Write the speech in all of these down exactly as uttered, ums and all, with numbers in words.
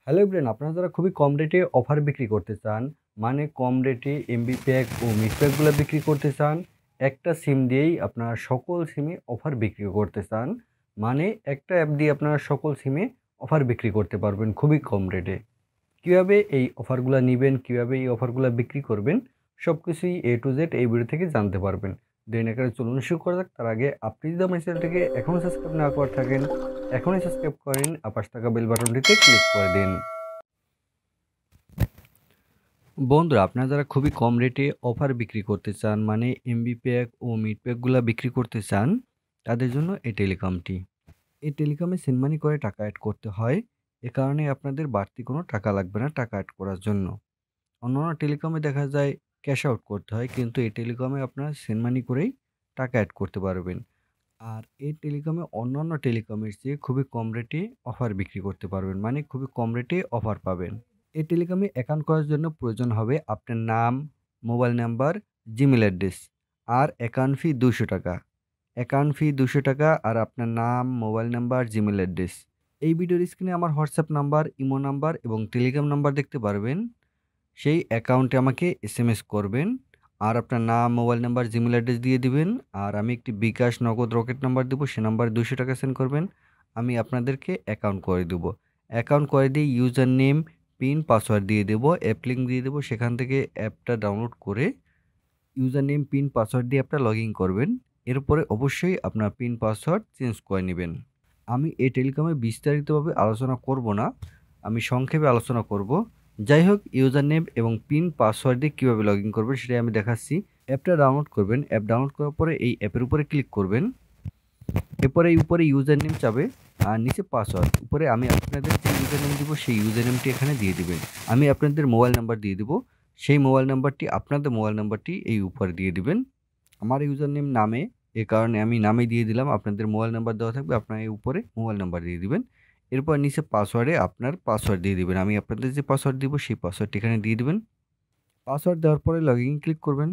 Hello everyone, আপনারা যারা খুবই কম রেটে অফার বিক্রি করতে চান, মানে কম রেটে এমবি প্যাক ও মিট প্যাকগুলো বিক্রি করতে চান, একটা সিম দিয়েই আপনারা সকল সিমে অফার বিক্রি করতে চান, মানে একটা অ্যাপ দিয়ে আপনারা সকল সিমে অফার বিক্রি করতে পারবেন খুবই কম রেটে। কীভাবে এই অফারগুলো নেবেন, কীভাবে এই অফারগুলো বিক্রি করবেন, সব কিছুই এ টু জেড এই ভিডিও থেকে জানতে পারবেন। দেন এখানে চলুন শুরু করা যাক। তার আগে আপনি যদি আমার চ্যানেলটিকে এখনও সাবস্ক্রাইব না করে থাকেন, এখনই সাবস্ক্রাইব করেন, আর পাশে থাকা বেল বাটনটিতে ক্লিক করে দিন। বন্ধুরা, আপনারা যারা খুবই কম রেটে অফার বিক্রি করতে চান, মানে এমবি প্যাক ও মিট প্যাকগুলো বিক্রি করতে চান, তাদের জন্য এই টেলিকমটি। এই টেলিকমে সেন্ড মানি করে টাকা অ্যাড করতে হয়। এ কারণে আপনাদের বাড়তি কোনো টাকা লাগবে না টাকা অ্যাড করার জন্য। অন্যান্য টেলিকমে দেখা যায় ক্যাশ আউট করতে হয়, কিন্তু এই টেলিকমে আপনারা সেন্ড মানি করেই টাকা অ্যাড করতে পারবেন। আর এই টেলিকমে অন্যান্য টেলিকমের চেয়ে খুবই কম রেটে অফার বিক্রি করতে পারবেন, মানে খুবই কম রেটে অফার পাবেন। এই টেলিকমে অ্যাকাউন্ট করার জন্য প্রয়োজন হবে আপনার নাম, মোবাইল নাম্বার, জিমেল অ্যাড্রেস, আর অ্যাকাউন্ট ফি দুশো টাকা। অ্যাকাউন্ট ফি দুশো টাকা আর আপনার নাম, মোবাইল নাম্বার, জিমেল অ্যাড্রেস। এই ভিডিওর স্ক্রিনে আমার হোয়াটসঅ্যাপ নাম্বার, ইমো নাম্বার এবং টেলিগ্রাম নাম্বার দেখতে পারবেন। সেই অ্যাকাউন্টে আমাকে এস এম এস করবেন আর আপনার নাম, মোবাইল নাম্বার, জিমেল অ্যাড্রেস দিয়ে দিবেন। আর আমি একটি বিকাশ, নগদ, রকেট নাম্বার দেবো, সে নাম্বারে দুশো টাকা সেন্ড করবেন। আমি আপনাদেরকে অ্যাকাউন্ট করে দেবো। অ্যাকাউন্ট করে দিয়ে ইউজার নেম, পিন, পাসওয়ার্ড দিয়ে দেবো, অ্যাপ লিঙ্ক দিয়ে দেবো। সেখান থেকে অ্যাপটা ডাউনলোড করে ইউজার নেম, পিন, পাসওয়ার্ড দিয়ে অ্যাপটা লগ ইন করবেন। এরপরে অবশ্যই আপনার পিন পাসওয়ার্ড চেঞ্জ করে নেবেন। আমি এই টেলিকমে বিস্তারিতভাবে আলোচনা করব না, আমি সংক্ষেপে আলোচনা করব। যাই হোক, ইউজার নেম এবং পিন পাসওয়ার্ড দিয়ে কীভাবে লগ ইন করবেন সেটাই আমি দেখাচ্ছি। অ্যাপটা ডাউনলোড করবেন। অ্যাপ ডাউনলোড করার পরে এই অ্যাপের উপরে ক্লিক করবেন। এরপরে এই উপরে ইউজার নেম চাবে আর নিচে পাসওয়ার্ড। উপরে আমি আপনাদের যে ইউজার নেম দিব সেই ইউজার নেমটি এখানে দিয়ে দিবেন। আমি আপনাদের মোবাইল নাম্বার দিয়ে দিব, সেই মোবাইল নাম্বারটি আপনাদের মোবাইল নাম্বারটি এই উপরে দিয়ে দিবেন। আমার ইউজার নেম নামে, এ কারণে আমি নামে দিয়ে দিলাম। আপনাদের মোবাইল নাম্বার দেওয়া থাকবে, আপনার এই উপরে মোবাইল নাম্বার দিয়ে দিবেন। এরপর নিচে পাসওয়ার্ডে আপনার পাসওয়ার্ড দিয়ে দিবেন। আমি আপনাদের যে পাসওয়ার্ড দিব সেই পাসওয়ার্ডটি এখানে দিয়ে দিবেন। পাসওয়ার্ড দেওয়ার পরে লগ ইন ক্লিক করবেন।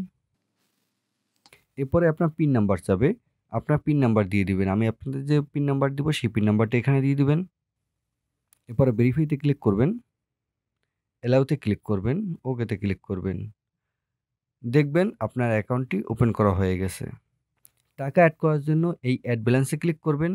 এরপরে আপনার পিন নাম্বার চাবে, আপনার পিন নাম্বার দিয়ে দিবেন। আমি আপনাদের যে পিন নাম্বার দিব সেই পিন নাম্বারটা এখানে দিয়ে দিবেন। এরপরে ভেরিফাইতে ক্লিক করবেন, অ্যালাউতে ক্লিক করবেন, ওকেতে ক্লিক করবেন। দেখবেন আপনার অ্যাকাউন্টটি ওপেন করা হয়ে গেছে। টাকা অ্যাড করার জন্য এই অ্যাড ব্যালেন্সে ক্লিক করবেন।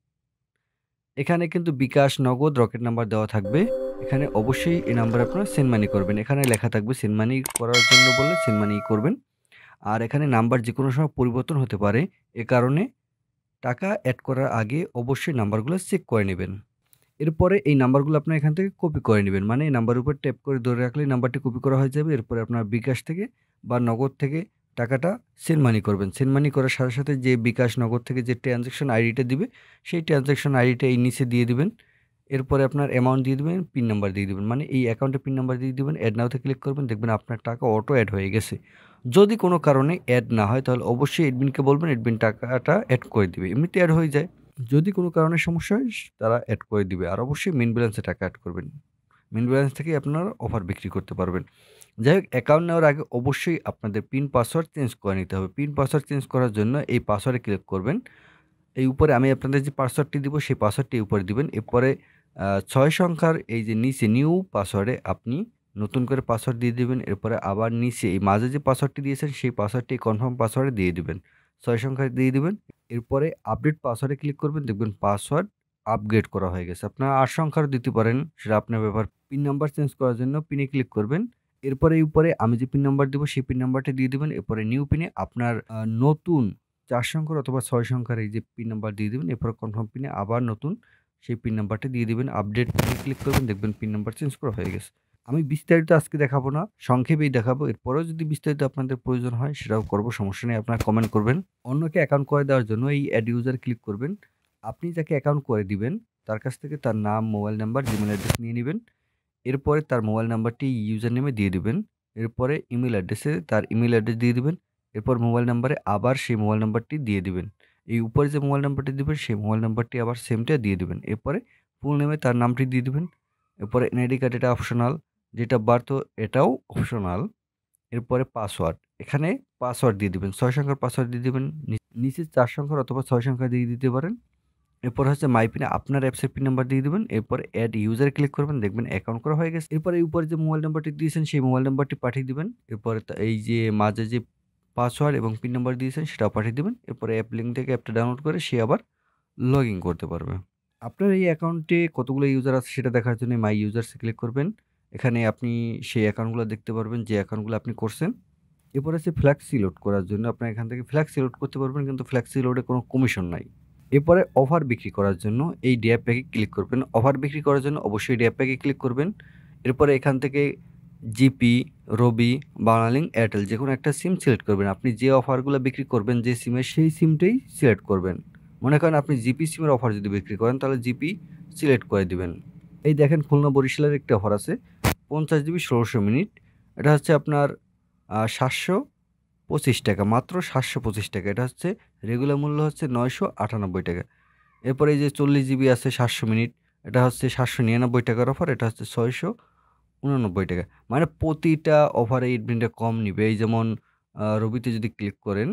এখানে কিন্তু বিকাশ, নগদ, রকেট নাম্বার দেওয়া থাকবে। এখানে অবশ্যই এই নাম্বারে আপনারা সেন্ড মানি করবেন। এখানে লেখা থাকবে সেন্ড মানি করার জন্য বললে সেন্ড মানি করবেন। আর এখানে নাম্বার যে কোনো সময় পরিবর্তন হতে পারে, এ কারণে টাকা অ্যাড করার আগে অবশ্যই নাম্বারগুলো চেক করে নেবেন। এরপরে এই নাম্বারগুলো আপনার এখান থেকে কপি করে নেবেন, মানে এই নাম্বারের উপর ট্যাপ করে ধরে রাখলেই নাম্বারটি কপি করা হয়ে যাবে। এরপরে আপনার বিকাশ থেকে বা নগদ থেকে টাকাটা সেন্ড মানি করবেন। সেন্ড মানি করার সাথে সাথে যে বিকাশ, নগদ থেকে যে ট্রানজ্যাকশন আইডিটা দিবে সেই ট্রানজ্যাকশন আইডিটা এই নিচে দিয়ে দিবেন। এরপরে আপনার অ্যামাউন্ট দিয়ে দিবেন, পিন নাম্বার দিয়ে দিবেন, মানে এই অ্যাকাউন্টের পিন নাম্বার দিয়ে দিবেন। অ্যাড নাওতে ক্লিক করবেন, দেখবেন আপনার টাকা অটো অ্যাড হয়ে গেছে। যদি কোনো কারণে অ্যাড না হয় তাহলে অবশ্যই অ্যাডমিনকে বলবেন, অ্যাডমিন টাকাটা অ্যাড করে দিবে। এমনিতে অ্যাড হয়ে যায়, যদি কোনো কারণে সমস্যা হয় তারা অ্যাড করে দিবে। আর অবশ্যই মেইন ব্যালেন্সে টাকা অ্যাড করবেন। মেইন ব্যালেন্স থেকেই আপনারা অফার বিক্রি করতে পারবেন। যাই হোক, অ্যাকাউন্ট নেওয়ার আগে অবশ্যই আপনাদের পিন পাসওয়ার্ড চেঞ্জ করে নিতে হবে। পিন পাসওয়ার্ড চেঞ্জ করার জন্য এই পাসওয়ার্ডে ক্লিক করবেন। এই উপরে আমি আপনাদের যে পাসওয়ার্ডটি দিব সেই পাসওয়ার্ডটি উপরে দিবেন। এরপরে ছয় সংখ্যার এই যে নিচে নিউ পাসওয়ার্ডে আপনি নতুন করে পাসওয়ার্ড দিয়ে দিবেন। এরপরে আবার নিচে এই মাঝে যে পাসওয়ার্ডটি দিয়েছেন সেই পাসওয়ার্ডটি কনফার্ম পাসওয়ার্ডে দিয়ে দিবেন। ছয় সংখ্যা দিয়ে দিবেন। এরপরে আপডেট পাসওয়ার্ডে ক্লিক করবেন, দেখবেন পাসওয়ার্ড আপগ্রেড করা হয়ে গেছে। আপনারা আট সংখ্যার দিতে পারেন, সেটা আপনার ব্যাপার। পিন নাম্বার চেঞ্জ করার জন্য পিনে ক্লিক করবেন। এরপরে এই উপরে আমি যে পিন নাম্বার দিব সেই পিন নাম্বারটা দিয়ে দিবেন। এরপরে নিউ পিনে আপনার নতুন চার সংখ্যার অথবা ছয় সংখ্যার এই যে পিন নাম্বার দিয়ে দিবেন। এরপরে কনফার্ম পিনে আবার নতুন সেই পিন নাম্বারটা দিয়ে দিবেন। আপডেট পিনে ক্লিক করবেন, দেখবেন পিন নাম্বার চেঞ্জ করা হয়ে গেছে। আমি বিস্তারিত আজকে দেখাবো না, সংক্ষেপেই দেখাবো। এরপরেও যদি বিস্তারিত আপনাদের প্রয়োজন হয় সেটাও করব, সমস্যা নেই। আপনারা কমেন্ট করবেন। অন্যকে অ্যাকাউন্ট করে দেওয়ার জন্য এই অ্যাড ইউজার ক্লিক করবেন। আপনি যাকে অ্যাকাউন্ট করে দিবেন তার কাছ থেকে তার নাম, মোবাইল নাম্বার, জিমেল অ্যাড্রেস নিয়ে নেবেন। এরপরে তার মোবাইল নাম্বারটি ইউজার নেমে দিয়ে দিবেন। এরপরে ইমেল অ্যাড্রেসে তার ইমেল অ্যাড্রেস দিয়ে দিবেন। এরপর মোবাইল নাম্বারে আবার সেই মোবাইল নাম্বারটি দিয়ে দিবেন। এই উপরে যে মোবাইল নাম্বারটি দিবেন সেই মোবাইল নাম্বারটি আবার সেমটা দিয়ে দিবেন। এরপরে ফুল নেমে তার নামটি দিয়ে দিবেন। এরপরে এনআইডি কার্ড, এটা অপশনাল। ডেট অফ বার্থ এটাও অপশনাল। এরপরে পাসওয়ার্ড, এখানে পাসওয়ার্ড দিয়ে দিবেন। ছয় সংখ্যার পাসওয়ার্ড দিয়ে দিবেন। নিচে চার সংখ্যার অথবা ছয় সংখ্যা দিয়ে দিতে পারেন। এরপর হচ্ছে মাই পিনে আপনার অ্যাপসের পিন নাম্বার দিয়ে দিবেন। এরপর অ্যাড ইউজার ক্লিক করবেন, দেখবেন অ্যাকাউন্ট করা হয়ে গেছে। এরপরে উপরে যে মোবাইল নাম্বারটি দিয়েছেন সেই মোবাইল নাম্বারটি পাঠিয়ে দিবেন। এরপরে তা এই যে মাঝে যে পাসওয়ার্ড এবং পিন নাম্বার দিয়েছেন সেটাও পাঠিয়ে দিবেন। এরপরে অ্যাপ লিঙ্ক থেকে অ্যাপটা ডাউনলোড করে সে আবার লগইন করতে পারবে। আপনার এই অ্যাকাউন্টে কতগুলো ইউজার আছে সেটা দেখার জন্য মাই ইউজার্সে ক্লিক করবেন। এখানে আপনি সেই অ্যাকাউন্টগুলো দেখতে পারবেন যে অ্যাকাউন্টগুলো আপনি করছেন। এরপর আছে ফ্লেক্সিলোড করার জন্য আপনার এখান থেকে ফ্লেক্সিলোড করতে পারবেন, কিন্তু ফ্লেক্সিলোডে কোনো কমিশন নাই। এরপরে অফার বিক্রি করার জন্য এই ডি অ্যাপ প্যাকে ক্লিক করবেন। অফার বিক্রি করার জন্য অবশ্যই ডি অ্যাপ প্যাকে ক্লিক করবেন। এরপরে এখান থেকে জিপি, রবি, বাংলালিংক, এয়ারটেল যেকোনো একটা সিম সিলেক্ট করবেন। আপনি যে অফারগুলো বিক্রি করবেন যে সিমের সেই সিমটাই সিলেক্ট করবেন। মনে করেন আপনি জিপি সিমের অফার যদি বিক্রি করেন তাহলে জিপি সিলেক্ট করে দিবেন। এই দেখেন খুলনা বরিশালের একটা অফার আছে পঞ্চাশ জিবি ষোলোশো মিনিট। এটা হচ্ছে আপনার সাতশো পঁচিশ টাকা, মাত্র সাতশো পঁচিশ টাকা। এটা হচ্ছে রেগুলার মূল্য হচ্ছে নয়শো আটানব্বই টাকা। এরপরে এই যে চল্লিশ জিবি আছে সাতশো মিনিট, এটা হচ্ছে সাতশো নিরানব্বই টাকার অফার। এটা হচ্ছে ছয়শো উননব্বই টাকা। মানে প্রতিটা অফারে এই ব্র্যান্ডে কম নিবে। এই যেমন রবিতে যদি ক্লিক করেন,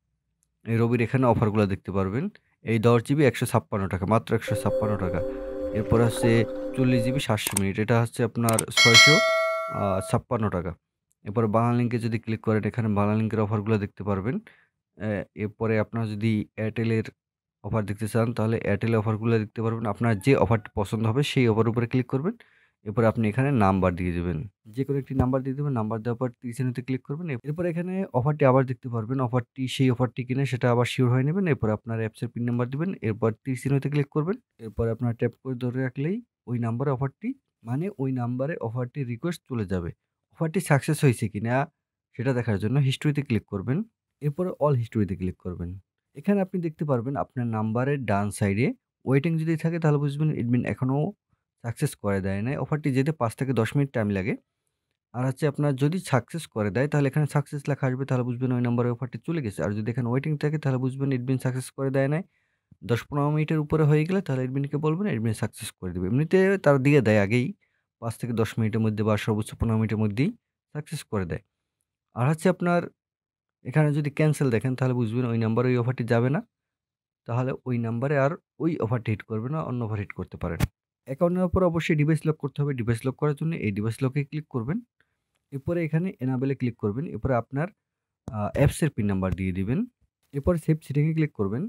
এই রবির এখানে অফারগুলো দেখতে পারবেন। এই দশ জিবি একশো ছাপ্পান্ন টাকা, মাত্র একশো ছাপ্পান্ন টাকা। এরপর হচ্ছে চল্লিশ জিবি সাতশো মিনিট, এটা হচ্ছে আপনার ছয়শো ছাপ্পান্ন টাকা। এরপরে বাংলালিংকে যদি ক্লিক করেন এখানে বাংলালিংকের অফারগুলো দেখতে পারবেন। এরপরে আপনার যদি এয়ারটেলের অফার দেখতে চান তাহলে এয়ারটেলের অফারগুলো দেখতে পারবেন। আপনার যে অফারটি পছন্দ হবে সেই অফার উপরে ক্লিক করবেন। এরপরে আপনি এখানে নাম্বার দিয়ে দেবেন, যে কোনো একটি নাম্বার দিয়ে দেবেন। নাম্বার দেওয়ার পর তীর চিহ্নতে ক্লিক করবেন। এরপর এখানে অফারটি আবার দেখতে পারবেন। অফারটি সেই অফারটি কিনে সেটা আবার শিওর হয়ে নেবেন। এরপর আপনার অ্যাপসের পিন নাম্বার দিবেন। এরপর তীর চিহ্নতে ক্লিক করবেন। এরপর আপনার ট্যাপ করে ধরে রাখলেই ওই নাম্বারে অফারটি মানে ওই নাম্বারে অফারটি রিকোয়েস্ট চলে যাবে। অফারটি সাকসেস হয়েছে কিনা সেটা দেখার জন্য হিস্ট্রিতে ক্লিক করবেন। এরপরে অল হিস্ট্রিতে ক্লিক করবেন। এখানে আপনি দেখতে পারবেন আপনার নাম্বারের ডান সাইডে ওয়েটিং যদি থাকে তাহলে বুঝবেন এডমিন এখনও সাকসেস করে দেয় নাই। অফারটি যেতে পাঁচ থেকে দশ মিনিট টাইম লাগে। আর হচ্ছে আপনার যদি সাকসেস করে দেয় তাহলে এখানে সাকসেস লেখা আসবে, তাহলে বুঝবেন ওই নাম্বারে অফারটি চলে গেছে। আর যদি এখানে ওয়েটিং থাকে তাহলে বুঝবেন এডমিন সাকসেস করে দেয় নাই। দশ পনেরো মিনিটের উপরে হয়ে গেলে তাহলে এডমিনকে বলবেন, এডমিন সাকসেস করে দেবে। এমনিতে তারা দিয়ে দেয় আগেই পাঁচ থেকে দশ মিনিটের মধ্যে বা সর্বোচ্চ পনেরো মিনিটের মধ্যেই সাকসেস করে দেয়। আর হচ্ছে আপনার এখানে যদি ক্যান্সেল দেখেন তাহলে বুঝবেন ওই নাম্বারে ওই অফারটি যাবে না। তাহলে ওই নাম্বারে আর ওই অফারটি হিট করবে না, অন্য অফার হিট করতে পারেন। অ্যাকাউন্ট নেওয়ার পর অবশ্যই ডিভাইস লক করতে হবে। ডিভাইস লক করার জন্য এই ডিভাইস লকে ক্লিক করবেন। এরপরে এখানে এনাবেলে ক্লিক করবেন। এরপরে আপনার অ্যাপসের পিন নাম্বার দিয়ে দিবেন। এরপর সেভ সেটিংয়ে ক্লিক করবেন।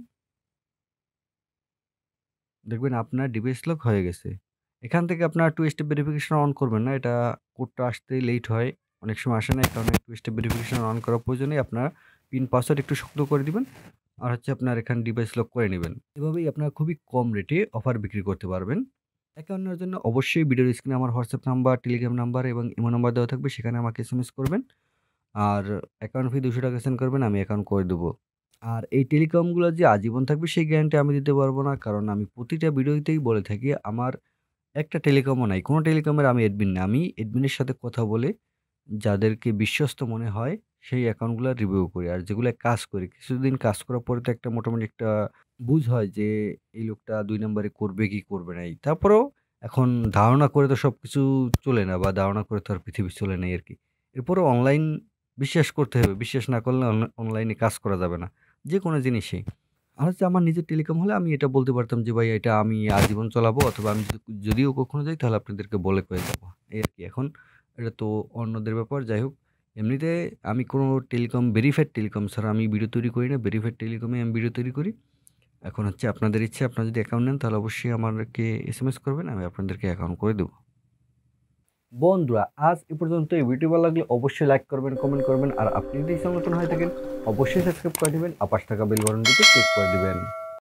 দেখবেন আপনার ডিভাইস লক হয়ে গেছে। এখান থেকে আপনার টু স্টেপ ভেরিফিকেশন অন করবেন না, এটা কোডটা আসতে লেট হয়, অনেক সময় আসে না। এই কারণে টু স্টেপ ভেরিফিকেশন অন করার প্রয়োজনে আপনার পিন পাসওয়ার্ড একটু শক্ত করে দিবেন। আর হচ্ছে আপনার এখানে ডিভাইস লক করে নেবেন। এভাবেই আপনার খুবই কম রেটে অফার বিক্রি করতে পারবেন। অ্যাকাউন্ট নেওয়ার জন্য অবশ্যই ভিডিওর স্ক্রিনে আমার হোয়াটসঅ্যাপ নাম্বার, টেলিগ্রাম নাম্বার এবং ইমো নাম্বার দেওয়া থাকবে, সেখানে আমাকে এসএমএস করবেন। আর অ্যাকাউন্ট ফি দুশো টাকা সেন্ড করবেন, আমি অ্যাকাউন্ট করে দেবো। আর এই টেলিকমগুলো যে আজীবন থাকবে সেই গ্যারান্টি আমি দিতে পারবো না, কারণ আমি প্রতিটা ভিডিওতেই বলে থাকি আমার একটা টেলিকমও নাই, কোনো টেলিকমের আমি অ্যাডমিন না। আমি অ্যাডমিনের সাথে কথা বলে যাদেরকে বিশ্বস্ত মনে হয় সেই অ্যাকাউন্টগুলো রিভিউ করি, আর যেগুলো কাজ করি কিছুদিন কাজ করার পরে তো একটা মোটামুটি একটা বুঝ হয় যে এই লোকটা দুই নম্বরে করবে কি করবে না। এই তারপরেও এখন ধারণা করে তো সব কিছু চলে না, বা ধারণা করে তো আর পৃথিবী চলে নেই আর কি। এরপরেও অনলাইন বিশ্বাস করতে হবে, বিশ্বাস না করলে অনলাইনে কাজ করা যাবে না যে কোনো জিনিসেই। আর হচ্ছে আমার নিজের টেলিকম হলে আমি এটা বলতে পারতাম যে ভাই এটা আমি আজীবন চালাবো, অথবা আমি যদি যদিও কখনো যাই তাহলে আপনাদেরকে বলে কয়ে যাবো এই আর কি। এখন এটা তো অন্যদের ব্যাপার, যাই হোক। এমনিতে আমি কোনো টেলিকম ভেরিফাইড টেলিকম ছাড়া আমি ভিডিও তৈরি করি না, ভেরিফাইড টেলিকমে আমি ভিডিও তৈরি করি। এখন হচ্ছে আপনাদের ইচ্ছে, আপনারা যদি অ্যাকাউন্ট নেন তাহলে অবশ্যই আমাকে এসএমএস করবেন, আমি আপনাদেরকে অ্যাকাউন্ট করে দেবো। বন্ধুরা আজ এ পর্যন্ত। এই ভিডিও ভালো লাগলে অবশ্যই লাইক করবেন, কমেন্ট করবেন, আর আপনি যদি নতুন হয়ে থাকেন অবশ্যই সাবস্ক্রাইব করে দেবেন, আর পাশে থাকা বেল বাটনটিতে ক্লিক করে দিবেন।